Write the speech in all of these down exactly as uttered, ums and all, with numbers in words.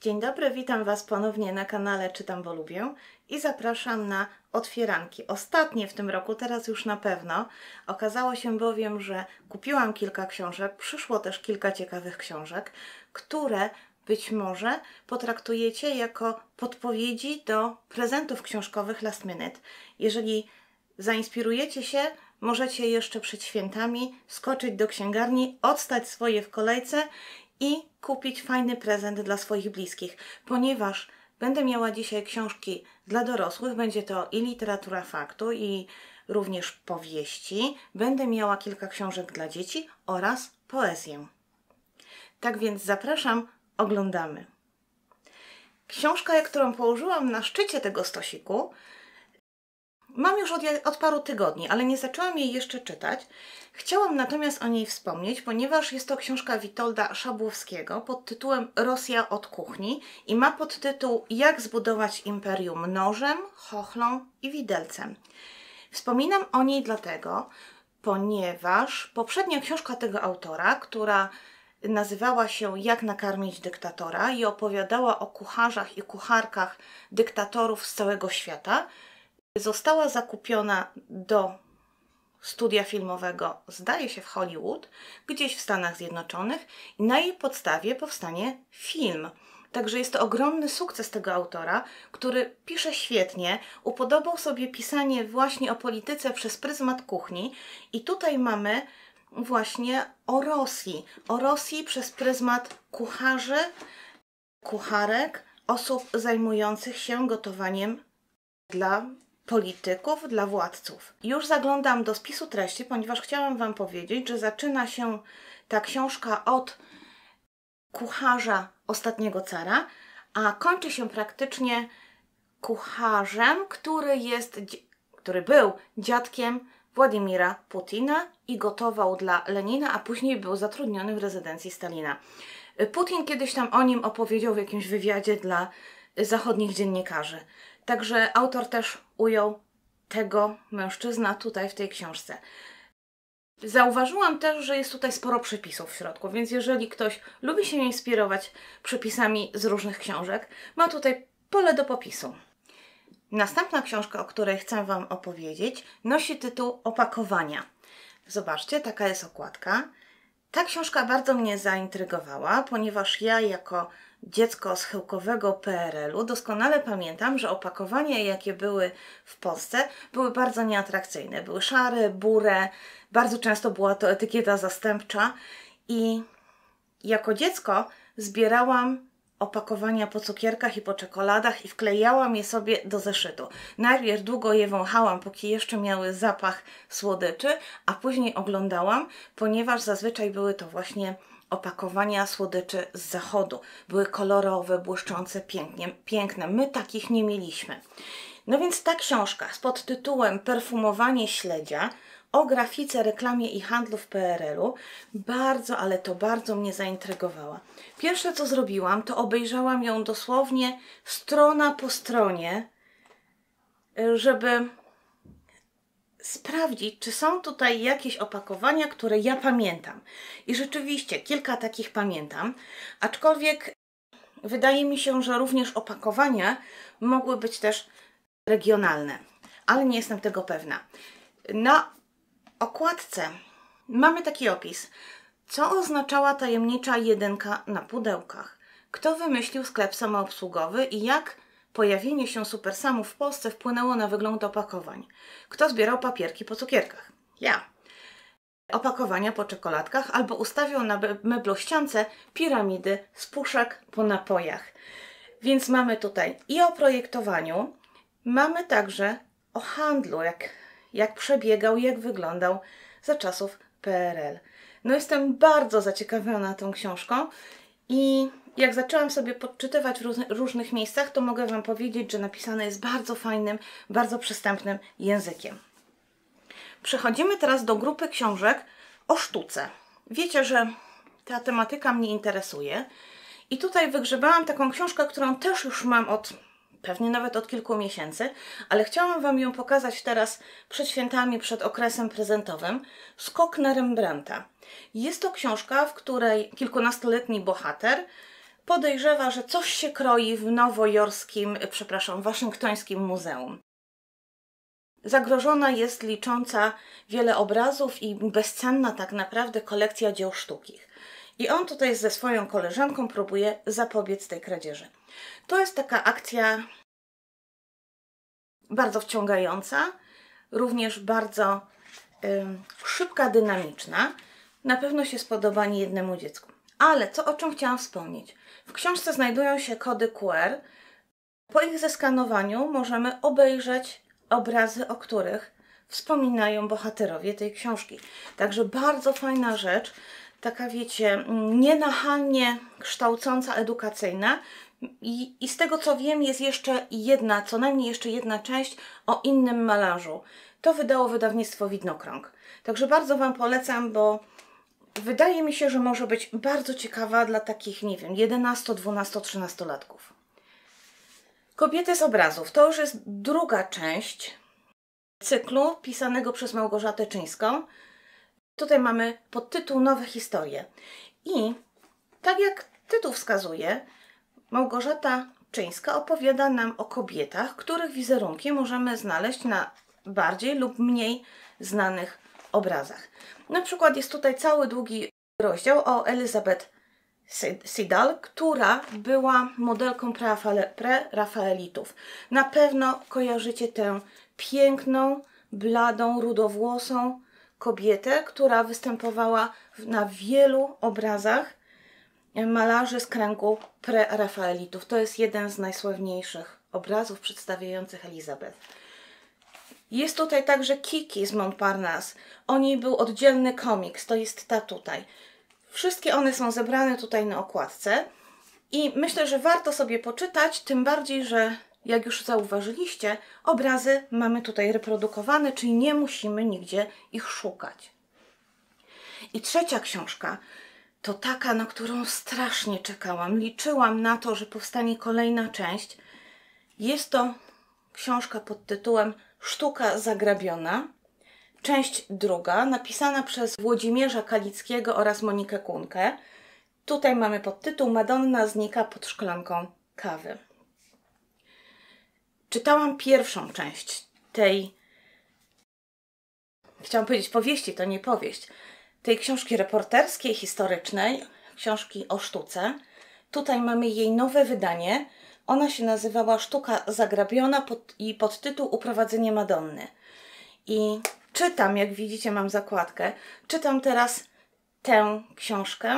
Dzień dobry, witam Was ponownie na kanale Czytam, bo lubię i zapraszam na otwieranki. Ostatnie w tym roku, teraz już na pewno. Okazało się bowiem, że kupiłam kilka książek, przyszło też kilka ciekawych książek, które być może potraktujecie jako podpowiedzi do prezentów książkowych last minute. Jeżeli zainspirujecie się, możecie jeszcze przed świętami skoczyć do księgarni, odstać swoje w kolejce i kupić fajny prezent dla swoich bliskich, ponieważ będę miała dzisiaj książki dla dorosłych, będzie to i literatura faktu, i również powieści, będę miała kilka książek dla dzieci oraz poezję. Tak więc zapraszam, oglądamy. Książka, którą położyłam na szczycie tego stosiku, mam już od, od paru tygodni, ale nie zaczęłam jej jeszcze czytać. Chciałam natomiast o niej wspomnieć, ponieważ jest to książka Witolda Szabłowskiego pod tytułem Rosja od kuchni i ma podtytuł Jak zbudować imperium nożem, chochlą i widelcem. Wspominam o niej dlatego, ponieważ poprzednia książka tego autora, która nazywała się Jak nakarmić dyktatora i opowiadała o kucharzach i kucharkach dyktatorów z całego świata, została zakupiona do studia filmowego, zdaje się w Hollywood, gdzieś w Stanach Zjednoczonych i na jej podstawie powstanie film. Także jest to ogromny sukces tego autora, który pisze świetnie, upodobał sobie pisanie właśnie o polityce przez pryzmat kuchni i tutaj mamy właśnie o Rosji, o Rosji przez pryzmat kucharzy, kucharek, osób zajmujących się gotowaniem dla polityków, dla władców. Już zaglądam do spisu treści, ponieważ chciałam Wam powiedzieć, że zaczyna się ta książka od kucharza ostatniego cara, a kończy się praktycznie kucharzem, który jest, który był dziadkiem Władimira Putina i gotował dla Lenina, a później był zatrudniony w rezydencji Stalina. Putin kiedyś tam o nim opowiedział w jakimś wywiadzie dla zachodnich dziennikarzy. Także autor też ujął tego mężczyzna tutaj w tej książce. Zauważyłam też, że jest tutaj sporo przepisów w środku, więc jeżeli ktoś lubi się inspirować przepisami z różnych książek, ma tutaj pole do popisu. Następna książka, o której chcę Wam opowiedzieć, nosi tytuł Opakowania. Zobaczcie, taka jest okładka. Ta książka bardzo mnie zaintrygowała, ponieważ ja jako dziecko schyłkowego P R L u doskonale pamiętam, że opakowania, jakie były w Polsce, były bardzo nieatrakcyjne. Były szare, burę, bardzo często była to etykieta zastępcza i jako dziecko zbierałam opakowania po cukierkach i po czekoladach i wklejałam je sobie do zeszytu. Najpierw długo je wąchałam, póki jeszcze miały zapach słodyczy, a później oglądałam, ponieważ zazwyczaj były to właśnie opakowania słodyczy z zachodu. Były kolorowe, błyszczące, pięknie, piękne. My takich nie mieliśmy. No więc ta książka z podtytułem Perfumowanie śledzia o grafice, reklamie i handlu w P R L u bardzo, ale to bardzo mnie zaintrygowała. Pierwsze co zrobiłam, to obejrzałam ją dosłownie strona po stronie, żeby sprawdzić, czy są tutaj jakieś opakowania, które ja pamiętam. I rzeczywiście kilka takich pamiętam, aczkolwiek wydaje mi się, że również opakowania mogły być też regionalne, ale nie jestem tego pewna. Na okładce mamy taki opis. Co oznaczała tajemnicza jedynka na pudełkach? Kto wymyślił sklep samoobsługowy i jak pojawienie się Supersamów w Polsce wpłynęło na wygląd opakowań? Kto zbierał papierki po cukierkach? Ja. Opakowania po czekoladkach albo ustawiał na meblościance piramidy z puszek po napojach. Więc mamy tutaj i o projektowaniu, mamy także o handlu, jak, jak przebiegał, jak wyglądał za czasów P R L. No jestem bardzo zaciekawiona tą książką i jak zaczęłam sobie podczytywać w różnych miejscach, to mogę Wam powiedzieć, że napisane jest bardzo fajnym, bardzo przystępnym językiem. Przechodzimy teraz do grupy książek o sztuce. Wiecie, że ta tematyka mnie interesuje i tutaj wygrzebałam taką książkę, którą też już mam od pewnie nawet od kilku miesięcy, ale chciałam Wam ją pokazać teraz przed świętami, przed okresem prezentowym. Skok na Rembrandta. Jest to książka, w której kilkunastoletni bohater podejrzewa, że coś się kroi w nowojorskim, przepraszam, waszyngtońskim muzeum. Zagrożona jest licząca wiele obrazów i bezcenna tak naprawdę kolekcja dzieł sztuki. I on tutaj ze swoją koleżanką próbuje zapobiec tej kradzieży. To jest taka akcja bardzo wciągająca, również bardzo y, szybka, dynamiczna. Na pewno się spodoba niejednemu dziecku. Ale co, o czym chciałam wspomnieć? W książce znajdują się kody Q R. Po ich zeskanowaniu możemy obejrzeć obrazy, o których wspominają bohaterowie tej książki. Także bardzo fajna rzecz, taka wiecie, nienachalnie kształcąca, edukacyjna. I, I z tego co wiem, jest jeszcze jedna, co najmniej jeszcze jedna część o innym malarzu. To wydało wydawnictwo Widnokrąg. Także bardzo Wam polecam, bo wydaje mi się, że może być bardzo ciekawa dla takich, nie wiem, jedenasto, dwunasto, trzynastolatków. Kobiety z obrazów. To już jest druga część cyklu pisanego przez Małgorzatę Czyńską. Tutaj mamy podtytuł Nowe historie. I tak jak tytuł wskazuje, Małgorzata Czyńska opowiada nam o kobietach, których wizerunki możemy znaleźć na bardziej lub mniej znanych obrazach. Na przykład jest tutaj cały długi rozdział o Elizabeth Siddal, która była modelką prerafaelitów. Na pewno kojarzycie tę piękną, bladą, rudowłosą kobietę, która występowała na wielu obrazach malarzy z kręgu prerafaelitów. To jest jeden z najsławniejszych obrazów przedstawiających Elizabeth. Jest tutaj także Kiki z Montparnasse. O niej był oddzielny komiks, to jest ta tutaj. Wszystkie one są zebrane tutaj na okładce i myślę, że warto sobie poczytać, tym bardziej, że jak już zauważyliście, obrazy mamy tutaj reprodukowane, czyli nie musimy nigdzie ich szukać. I trzecia książka to taka, na którą strasznie czekałam. Liczyłam na to, że powstanie kolejna część. Jest to książka pod tytułem Sztuka zagrabiona. Część druga, napisana przez Włodzimierza Kalickiego oraz Monikę Kunkę. Tutaj mamy podtytuł Madonna znika pod szklanką kawy. Czytałam pierwszą część tej, chciałam powiedzieć powieści, to nie powieść, tej książki reporterskiej, historycznej, książki o sztuce. Tutaj mamy jej nowe wydanie. Ona się nazywała Sztuka zagrabiona pod, i podtytuł Uprowadzenie Madonny. I czytam, jak widzicie, mam zakładkę, czytam teraz tę książkę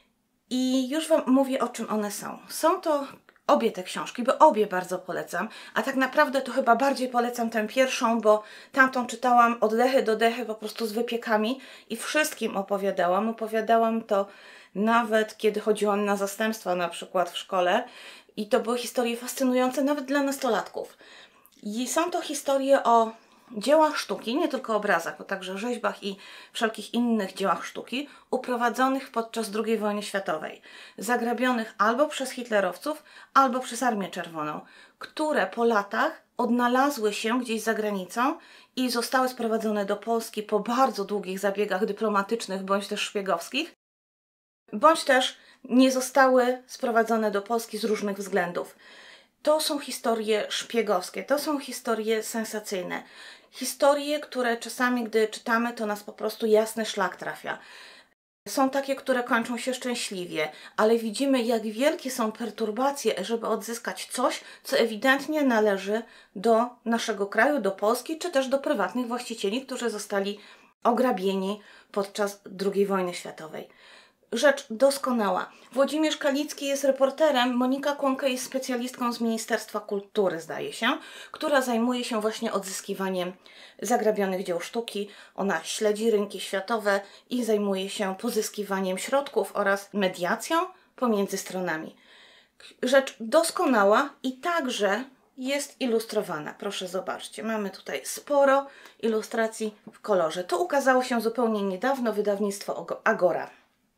i już Wam mówię, o czym one są. Są to obie te książki, bo obie bardzo polecam, a tak naprawdę to chyba bardziej polecam tę pierwszą, bo tamtą czytałam od dechy do dechy po prostu z wypiekami i wszystkim opowiadałam. Opowiadałam to nawet kiedy chodziłam na zastępstwa, na przykład w szkole, i to były historie fascynujące nawet dla nastolatków. I są to historie o dziełach sztuki, nie tylko obrazach, bo także rzeźbach i wszelkich innych dziełach sztuki, uprowadzonych podczas drugiej wojny światowej, zagrabionych albo przez hitlerowców, albo przez Armię Czerwoną, które po latach odnalazły się gdzieś za granicą i zostały sprowadzone do Polski po bardzo długich zabiegach dyplomatycznych bądź też szpiegowskich, bądź też nie zostały sprowadzone do Polski z różnych względów. To są historie szpiegowskie, to są historie sensacyjne. Historie, które czasami, gdy czytamy, to nas po prostu jasny szlak trafia. Są takie, które kończą się szczęśliwie, ale widzimy, jak wielkie są perturbacje, żeby odzyskać coś, co ewidentnie należy do naszego kraju, do Polski, czy też do prywatnych właścicieli, którzy zostali ograbieni podczas drugiej wojny światowej. Rzecz doskonała. Włodzimierz Kalicki jest reporterem, Monika Kunkę jest specjalistką z Ministerstwa Kultury, zdaje się, która zajmuje się właśnie odzyskiwaniem zagrabionych dzieł sztuki. Ona śledzi rynki światowe i zajmuje się pozyskiwaniem środków oraz mediacją pomiędzy stronami. Rzecz doskonała i także jest ilustrowana. Proszę zobaczcie, mamy tutaj sporo ilustracji w kolorze. To ukazało się zupełnie niedawno, wydawnictwo Agora.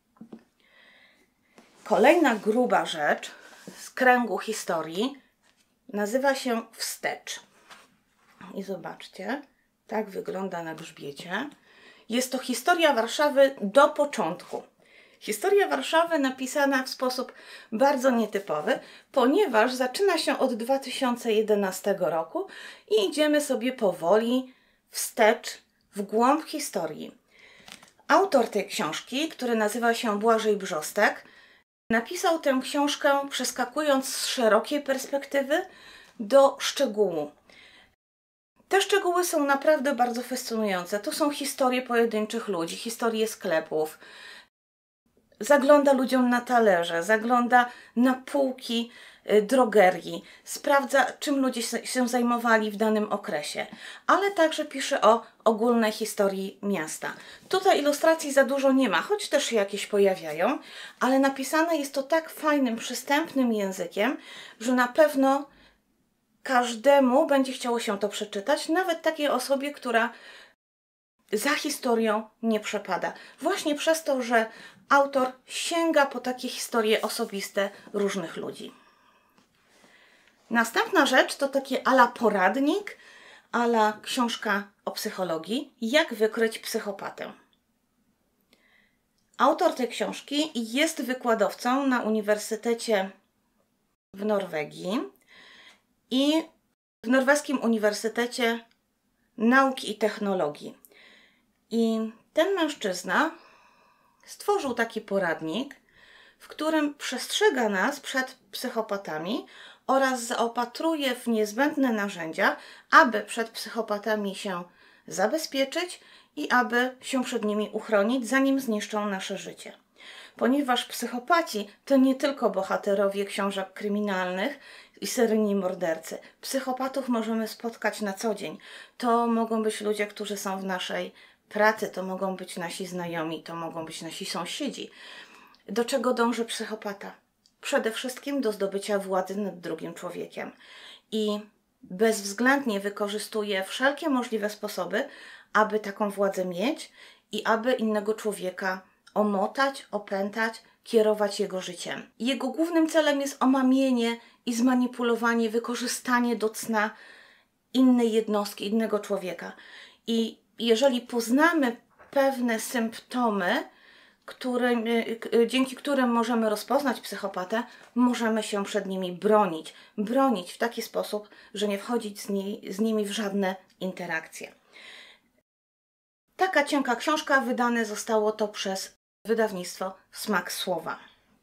Kolejna gruba rzecz z kręgu historii nazywa się Wstecz. I zobaczcie, tak wygląda na grzbiecie. Jest to historia Warszawy do początku. Historia Warszawy napisana w sposób bardzo nietypowy, ponieważ zaczyna się od dwa tysiące jedenastego roku i idziemy sobie powoli wstecz, w głąb historii. Autor tej książki, który nazywa się Błażej Brzostek, napisał tę książkę przeskakując z szerokiej perspektywy do szczegółu. Te szczegóły są naprawdę bardzo fascynujące. To są historie pojedynczych ludzi, historie sklepów. Zagląda ludziom na talerze, zagląda na półki drogerii, sprawdza, czym ludzie się zajmowali w danym okresie, ale także pisze o ogólnej historii miasta. Tutaj ilustracji za dużo nie ma, choć też się jakieś pojawiają, ale napisane jest to tak fajnym, przystępnym językiem, że na pewno każdemu będzie chciało się to przeczytać, nawet takiej osobie, która za historią nie przepada. Właśnie przez to, że autor sięga po takie historie osobiste różnych ludzi. Następna rzecz to takie ala poradnik, ala książka o psychologii, jak wykryć psychopatę. Autor tej książki jest wykładowcą na Uniwersytecie w Norwegii i w Norweskim Uniwersytecie Nauki i Technologii. I ten mężczyzna stworzył taki poradnik, w którym przestrzega nas przed psychopatami oraz zaopatruje w niezbędne narzędzia, aby przed psychopatami się zabezpieczyć i aby się przed nimi uchronić, zanim zniszczą nasze życie. Ponieważ psychopaci to nie tylko bohaterowie książek kryminalnych i seryjni mordercy. Psychopatów możemy spotkać na co dzień. To mogą być ludzie, którzy są w naszej pracy, to mogą być nasi znajomi, to mogą być nasi sąsiedzi. Do czego dąży psychopata? Przede wszystkim do zdobycia władzy nad drugim człowiekiem. I bezwzględnie wykorzystuje wszelkie możliwe sposoby, aby taką władzę mieć i aby innego człowieka omotać, opętać, kierować jego życiem. Jego głównym celem jest omamienie i zmanipulowanie, wykorzystanie do cna innej jednostki, innego człowieka. I jeżeli poznamy pewne symptomy, którym, dzięki którym możemy rozpoznać psychopatę, możemy się przed nimi bronić. Bronić w taki sposób, że nie wchodzić z, niej, z nimi w żadne interakcje. Taka cienka książka, wydane zostało to przez wydawnictwo Smak Słowa.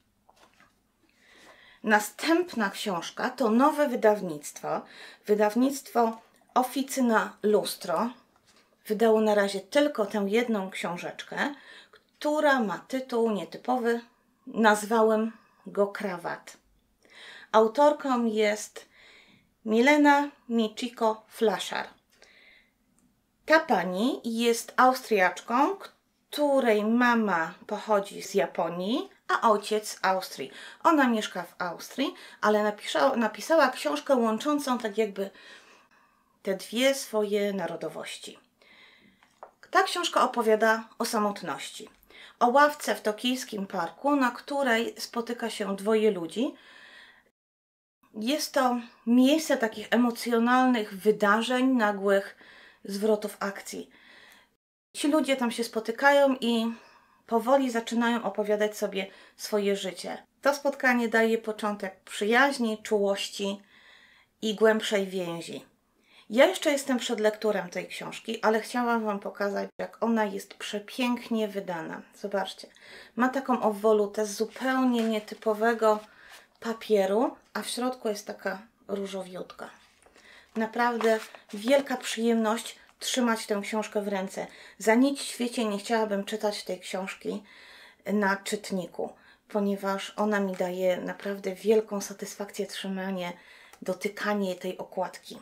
Następna książka to nowe wydawnictwo. Wydawnictwo Oficyna Lustro. Wydało na razie tylko tę jedną książeczkę, która ma tytuł nietypowy. Nazwałem go Krawat. Autorką jest Milena Michiko-Flaszar. Ta pani jest Austriaczką, której mama pochodzi z Japonii, a ojciec z Austrii. Ona mieszka w Austrii, ale napisała, napisała książkę łączącą tak jakby te dwie swoje narodowości. Ta książka opowiada o samotności. O ławce w tokijskim parku, na której spotyka się dwoje ludzi. Jest to miejsce takich emocjonalnych wydarzeń, nagłych zwrotów akcji. Ci ludzie tam się spotykają i powoli zaczynają opowiadać sobie swoje życie. To spotkanie daje początek przyjaźni, czułości i głębszej więzi. Ja jeszcze jestem przed lekturą tej książki, ale chciałam Wam pokazać, jak ona jest przepięknie wydana. Zobaczcie, ma taką obwolutę z zupełnie nietypowego papieru, a w środku jest taka różowiutka. Naprawdę wielka przyjemność trzymać tę książkę w ręce. Za nic w świecie nie chciałabym czytać tej książki na czytniku, ponieważ ona mi daje naprawdę wielką satysfakcję trzymanie, dotykanie tej okładki.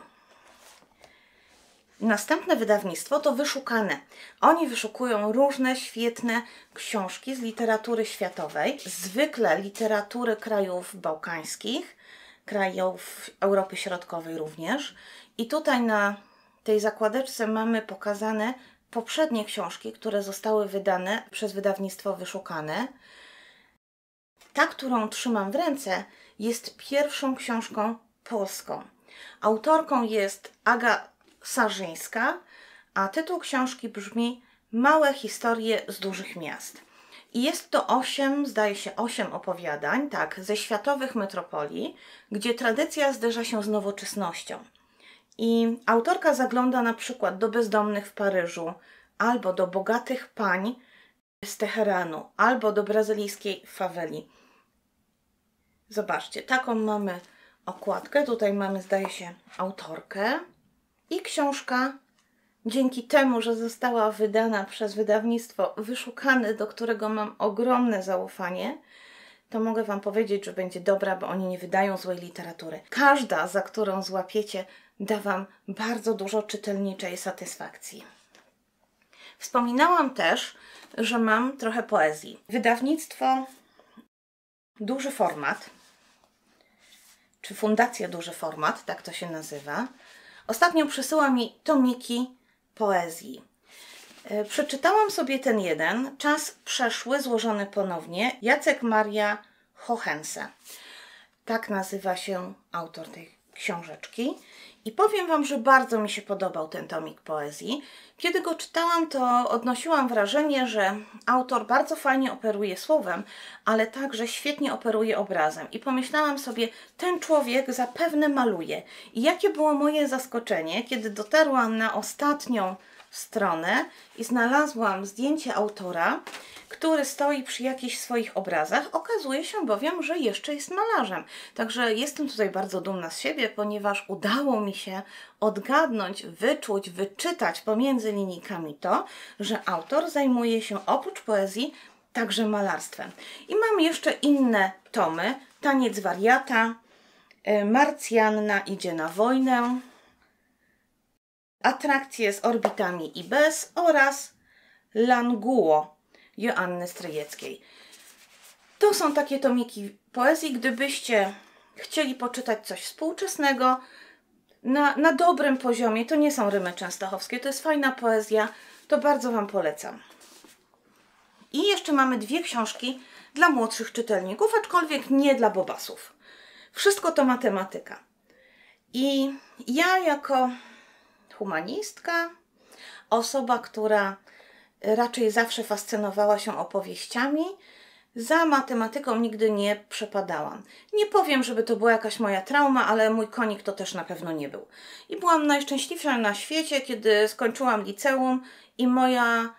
Następne wydawnictwo to Wyszukane. Oni wyszukują różne świetne książki z literatury światowej, zwykle literatury krajów bałkańskich, krajów Europy Środkowej również. I tutaj na tej zakładeczce mamy pokazane poprzednie książki, które zostały wydane przez wydawnictwo Wyszukane. Ta, którą trzymam w ręce, jest pierwszą książką polską. Autorką jest Aga Sarzyńska, a tytuł książki brzmi Małe historie z dużych miast. I jest to osiem, zdaje się, osiem opowiadań, tak, ze światowych metropolii, gdzie tradycja zderza się z nowoczesnością. I autorka zagląda na przykład do bezdomnych w Paryżu, albo do bogatych pań z Teheranu, albo do brazylijskiej faweli. Zobaczcie, taką mamy okładkę. Tutaj mamy, zdaje się, autorkę. I książka, dzięki temu, że została wydana przez wydawnictwo Wyszukane, do którego mam ogromne zaufanie, to mogę Wam powiedzieć, że będzie dobra, bo oni nie wydają złej literatury. Każda, za którą złapiecie, da Wam bardzo dużo czytelniczej satysfakcji. Wspominałam też, że mam trochę poezji. Wydawnictwo Duży Format, czy Fundacja Duży Format, tak to się nazywa, ostatnio przysyła mi tomiki poezji. Przeczytałam sobie ten jeden, Czas przeszły, złożony ponownie, Jacek Maria Hochense. Tak nazywa się autor tej książeczki. I powiem Wam, że bardzo mi się podobał ten tomik poezji. Kiedy go czytałam, to odnosiłam wrażenie, że autor bardzo fajnie operuje słowem, ale także świetnie operuje obrazem. I pomyślałam sobie, ten człowiek zapewne maluje. I jakie było moje zaskoczenie, kiedy dotarłam na ostatnią stronę i znalazłam zdjęcie autora, który stoi przy jakichś swoich obrazach. Okazuje się bowiem, że jeszcze jest malarzem. Także jestem tutaj bardzo dumna z siebie, ponieważ udało mi się odgadnąć, wyczuć, wyczytać pomiędzy linijkami to, że autor zajmuje się oprócz poezji także malarstwem. I mam jeszcze inne tomy. Taniec wariata, Marcjanna idzie na wojnę, Atrakcje z orbitami i bez oraz Languło Joanny Stryjeckiej. To są takie tomiki poezji, gdybyście chcieli poczytać coś współczesnego, na, na dobrym poziomie, to nie są rymy częstochowskie, to jest fajna poezja, to bardzo Wam polecam. I jeszcze mamy dwie książki dla młodszych czytelników, aczkolwiek nie dla bobasów. Wszystko to matematyka. I ja jako humanistka, osoba, która raczej zawsze fascynowała się opowieściami, za matematyką nigdy nie przepadałam. Nie powiem, żeby to była jakaś moja trauma, ale mój konik to też na pewno nie był. I byłam najszczęśliwsza na świecie, kiedy skończyłam liceum i moja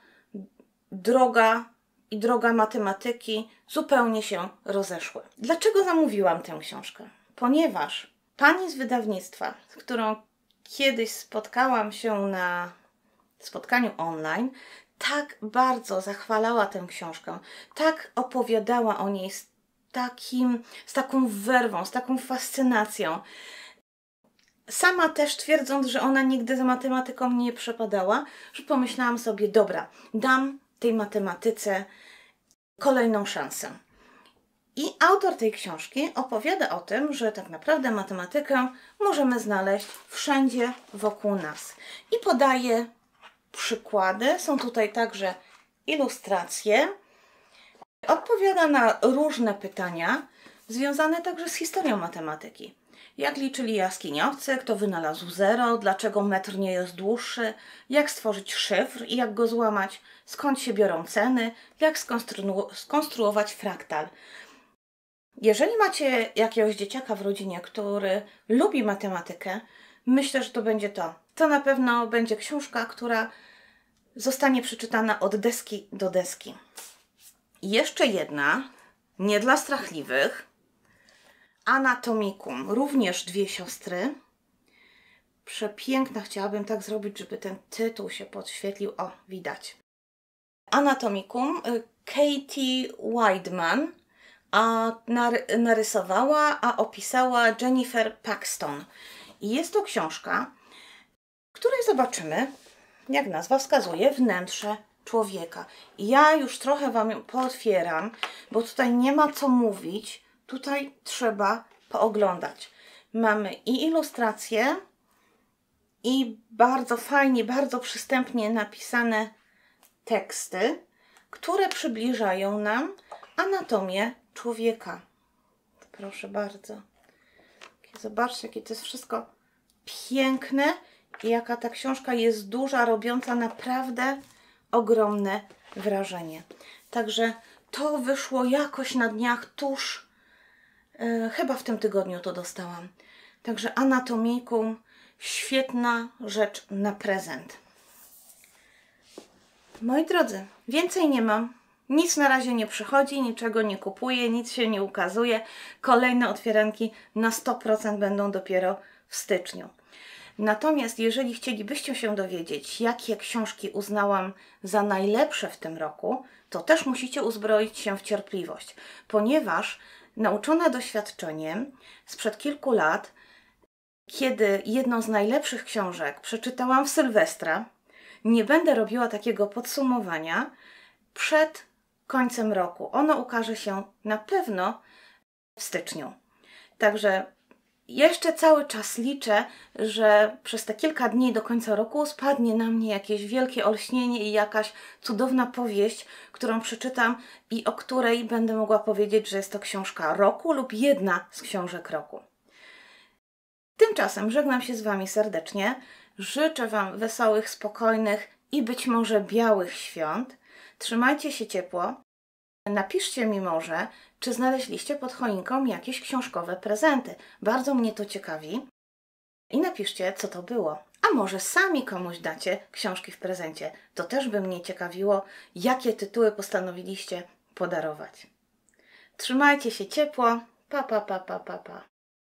droga i droga matematyki zupełnie się rozeszły. Dlaczego zamówiłam tę książkę? Ponieważ pani z wydawnictwa, z którą kiedyś spotkałam się na spotkaniu online, tak bardzo zachwalała tę książkę, tak opowiadała o niej z, takim, z taką werwą, z taką fascynacją. Sama też twierdząc, że ona nigdy za matematyką nie przepadała, że pomyślałam sobie, dobra, dam tej matematyce kolejną szansę. I autor tej książki opowiada o tym, że tak naprawdę matematykę możemy znaleźć wszędzie wokół nas. I podaje przykłady, są tutaj także ilustracje. Odpowiada na różne pytania związane także z historią matematyki. Jak liczyli jaskiniowcy, kto wynalazł zero, dlaczego metr nie jest dłuższy, jak stworzyć szyfr i jak go złamać, skąd się biorą ceny, jak skonstru skonstruować fraktal. Jeżeli macie jakiegoś dzieciaka w rodzinie, który lubi matematykę, myślę, że to będzie to. To na pewno będzie książka, która zostanie przeczytana od deski do deski. I jeszcze jedna, nie dla strachliwych, Anatomikum, również dwie siostry. Przepiękna, chciałabym tak zrobić, żeby ten tytuł się podświetlił. O, widać. Anatomikum, Katie Wideman, a narysowała, a opisała Jennifer Paxton. I jest to książka, w której zobaczymy, jak nazwa wskazuje, wnętrze człowieka. I ja już trochę Wam ją pootwieram, bo tutaj nie ma co mówić, tutaj trzeba pooglądać. Mamy i ilustracje, i bardzo fajnie, bardzo przystępnie napisane teksty, które przybliżają nam anatomię człowieka. Proszę bardzo. Zobaczcie, jakie to jest wszystko piękne i jaka ta książka jest duża, robiąca naprawdę ogromne wrażenie. Także To wyszło jakoś na dniach tuż, yy, chyba w tym tygodniu to dostałam. Także Anatomikum, świetna rzecz na prezent. Moi drodzy, więcej nie mam. Nic na razie nie przychodzi, niczego nie kupuję, nic się nie ukazuje. Kolejne otwieranki na sto procent będą dopiero w styczniu. Natomiast jeżeli chcielibyście się dowiedzieć, jakie książki uznałam za najlepsze w tym roku, to też musicie uzbroić się w cierpliwość, ponieważ nauczona doświadczeniem sprzed kilku lat, kiedy jedną z najlepszych książek przeczytałam w Sylwestra, nie będę robiła takiego podsumowania przed końcem roku. Ono ukaże się na pewno w styczniu. Także jeszcze cały czas liczę, że przez te kilka dni do końca roku spadnie na mnie jakieś wielkie olśnienie i jakaś cudowna powieść, którą przeczytam i o której będę mogła powiedzieć, że jest to książka roku lub jedna z książek roku. Tymczasem żegnam się z Wami serdecznie. Życzę Wam wesołych, spokojnych i być może białych świąt. Trzymajcie się ciepło. Napiszcie mi może, czy znaleźliście pod choinką jakieś książkowe prezenty. Bardzo mnie to ciekawi. I napiszcie, co to było. A może sami komuś dacie książki w prezencie. To też by mnie ciekawiło, jakie tytuły postanowiliście podarować. Trzymajcie się ciepło. Pa, pa, pa, pa, pa, pa.